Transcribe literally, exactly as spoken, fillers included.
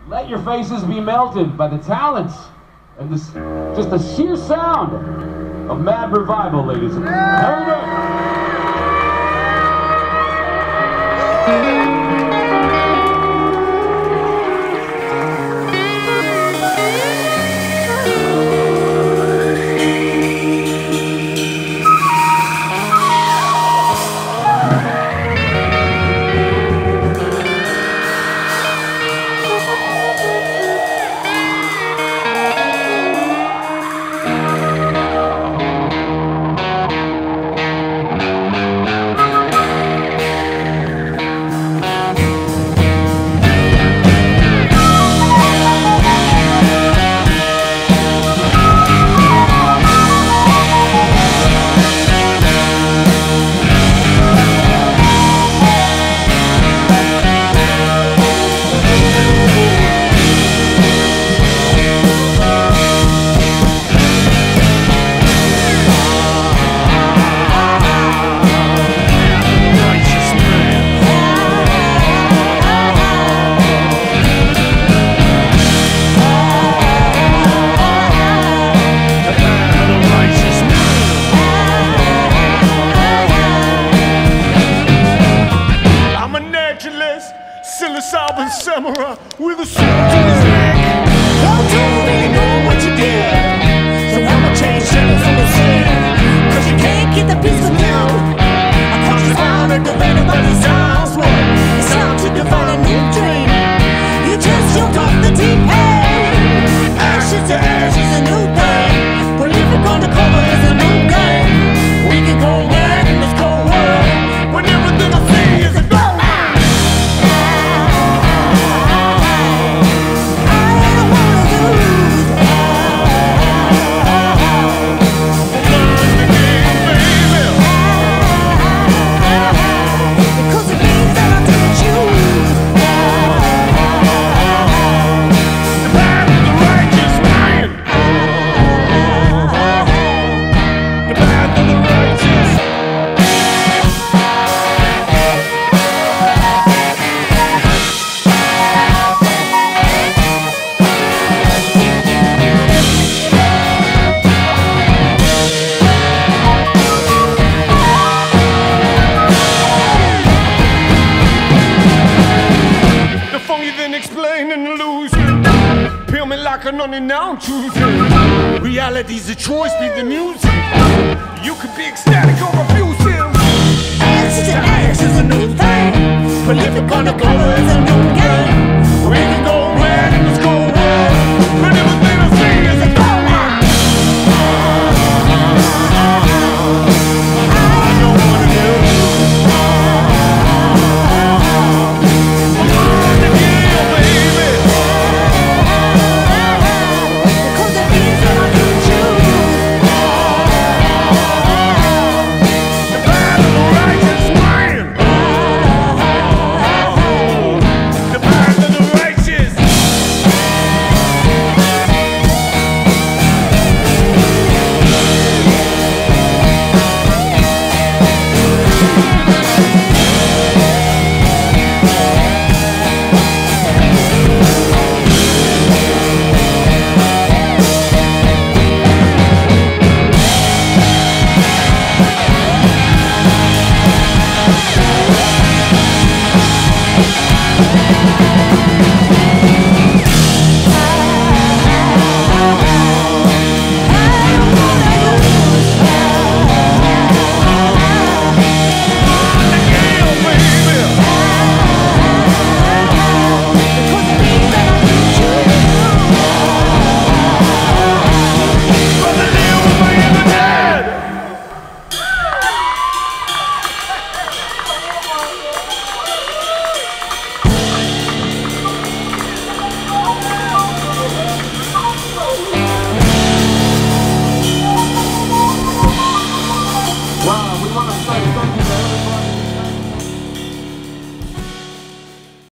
Let your faces be melted by the talents and this, just the sheer sound of Mad Revival, ladies and gentlemen. Psilocybin samurai with a sword to his neck. I don't really know what you did, so I'ma change shadows on the sand. Cause you can't get the peace of you. I cross the line and defended by the sounds. It's time to define a new dream. You just jumped off the deep end. Ashes to ashes, a new thing. Prolific on the cover is a new game. We can go mad in this cold world when everything I see is a goal. Explain and lose it. Peel me like an onion, now I'm choosing. Reality's a choice, be the music. You could be ecstatic or abusive. Ashes to ashes is a new thing. Prolific on the color is a new game. We can go